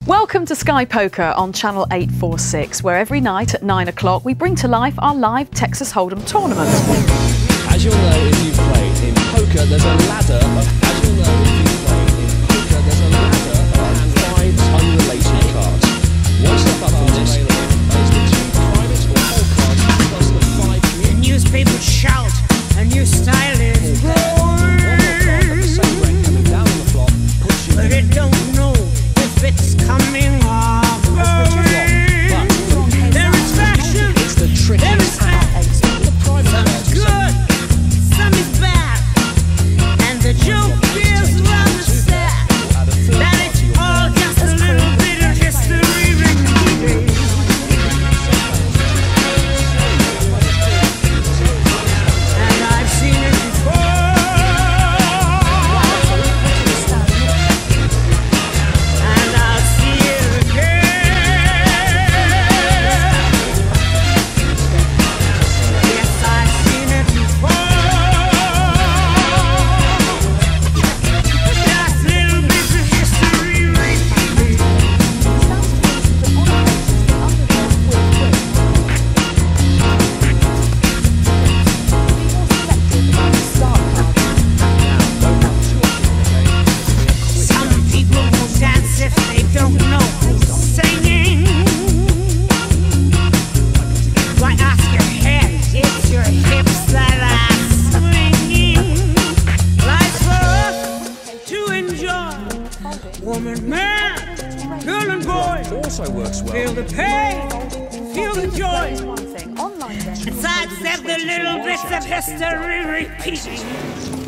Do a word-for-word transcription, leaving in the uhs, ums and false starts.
Welcome to Sky Poker on Channel eight forty-six, where every night at nine o'clock we bring to life our live Texas Hold'em tournament. As you'll know if you've played in poker, there's a ladder of, as you'll know if you've played in poker, there's a ladder of five unrelated cards. One step up from this is the two private or whole cards plus the five community. The newspapers shout, a new style is born. But it don't know if it's coming or going. There is fashion, It's the trick. there is fact. Some is good, some is bad. And the joke is rather sad that it's all just a little bit of history repeating. And I've seen it before. And I'll see it again. Yes, I've seen it before. Just little bits of history repeating. Some people will dance if they don't know who's singing. Why ask your head? It's your hips that are swinging. Life's for us to enjoy. Woman, man, girl and boy, Also works well. feel the pain, feel the joy. And sidestep the little bits of history repeating.